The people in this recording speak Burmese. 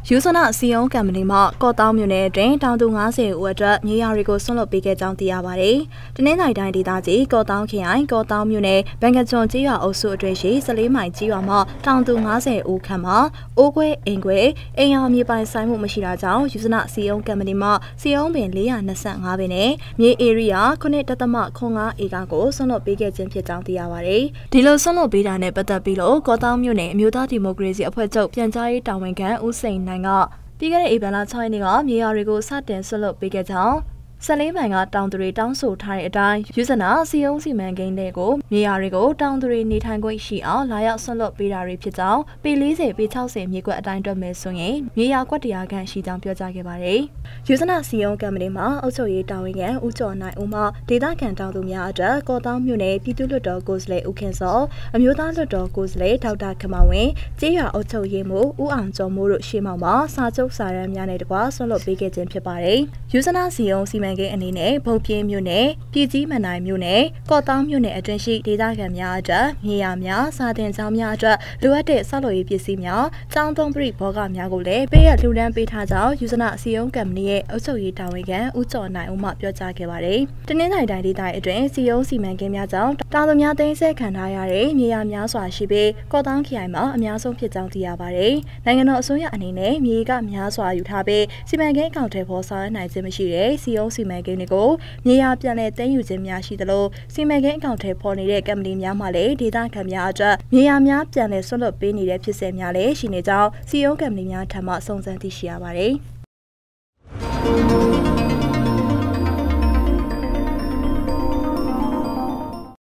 ယူဆနာစီယုံကံပဏီမှာကော့တောင်းမြို့နယ်တွင်တောင်သူ90ဦးအတွက်မြေယာတွေကိုဆွန့်လွတ်ပေးခဲ့ကြောင်းသိရပါတယ်။တနင်္လာရီတိုင်းဒေသကြီးကော့တောင်းခရိုင်ကော့တောင်းမြို့နယ်ဘန်ကကျွန်းကျေးရွာအုပ်စုအတွင်းရှိ14မိုင်ကျေးရွာမှာတောင်သူ90ဦးခန့်မှာအိုးခွဲအိမ်ခွဲအိမ်ယာမြေပိုင်ဆိုင်မှုမရှိတာကြောင့်ယူဆနာစီယုံကံပဏီမှာစီယုံပင်425ပင်နဲ့မြေဧရိယာ9.05ဧကကိုဆွန့်လွတ်ပေးခဲ့ခြင်းဖြစ်ကြောင်းသိရပါတယ်။ဒီလိုဆွန့်လွတ်ပေးတာနဲ့ပတ်သက်ပြီးလို့ကော့တောင်းမြို့နယ်အမျိုးသားဒီမိုကရေစီအဖွဲ့ချုပ်ပြန်ကြားရေးတာဝန်ခံဦးစိန်နိုင်ကပြီးခဲ့တဲ့ဧပြီလ6ရက်နေ့ကမြေယာတွေကိုစတင်ဆွတ်လွတ်ပေးခဲ့ကြောင်း14မိုင်ကတောင်သူတွေတောင်းဆိုထားတဲ့အတိုင်းယူဇနာစီယုံစီမံကိန်းတွေကိုမြေယာတွေကိုတောင်သူတွေနေထိုင်ခွင့်ရှိအောင်လာရောက်ဆွတ်လွတ်ပေးတာတွေဖြစ်ကြောင်းပေ40ပေ60မြေကွက်အတိုင်းတွက်မယ်ဆိုရင်မြေယာကွက်100ခန့်ရှိကြောင်းပြောကြားခဲ့ပါတယ်။ယူဇနာစီယုံကံပဏီမှာအုပ်ချုပ်ရေးတာဝန်ခံဦးကျော်နိုင်ဦးမှဒေသခံတောင်သူများအတွက်ကော့တောင်းမြို့နယ်ပြည်သူ့လွှတ်တော်ကိုယ်စားလှယ်ဦးခင်စောအမျိုးသားလွှတ်တော်ကိုယ်စားလှယ်ဒေါက်တာခမဝင်းကျေးရွာအုပ်ချုပ်ရေးမှူးဦးအောင်ကျော်မိုးတို့ရှေ့မှောက်မှာစာချုပ်စာတမ်းများနဲ့တကွဆွတ်လွတ်ပေးခဲ့ခြင်းဖြစ်ပါတယ်။ယူဇနာစီယုံစီမံကိန်းအနေနဲ့ဗုတ်ပြင်းမြို့နယ်ပြည်ကြီးမန်နိုင်မြို့နယ်ကော့တောင်းမြို့နယ်အတွင်းရှိဒေသခံများအတွက်မြေယာများစာတင်ကျောင်းများအတွက်လိုအပ်တဲ့ဆောက်လုပ်ရေးပစ္စည်းများကျောင်းသုံးပရိဘောဂများကိုလည်းပေးရလှူဒန်းပေးထားကြောင်းယူဇနာစီယုံကံပဏီရဲ့အုပ်ချုပ်ရေးတာဝန်ခံဦးကျော်နိုင်ဦးမှပြောကြားခဲ့ပါတယ်။တနင်္လာရီတိုင်းဒေသအတွင်းစီယုံစီမံကိန်းများကြောင့်တောင်သူများသိမ်းဆည်းခံထားရတဲ့မြေယာများစွာရှိပြီးကော့တောင်းခရိုင်မှာအများဆုံးဖြစ်ကြောင်းသိရပါတယ်။နိုင်ငံတော်အစိုးရအနေနဲ့မြေကများစွာယူထားပြီးစီမံကိန်းအကောင့်ထဲပေါ်ဆောင်ရွက်နိုင်ခြင်းမရှိတဲ့စီယုံစီမံကိန်းတွေကိုမြေယာပြန်လည်သိမ်းယူခြင်းများရှိသလိုစီမံကိန်းအကောင့်ထဲပေါ်နေတဲ့ကမ္ပဏီများမှလည်းဒေသခံများအတွက်မြေယာများပြန်လည်ဆွတ်လွတ်ပေးနေတဲ့ဖြစ်စဉ်များလည်းရှိနေကြောင်းစီယုံကမ္ပဏီများထံမှစုံစမ်းသိရှိရပါတယ်။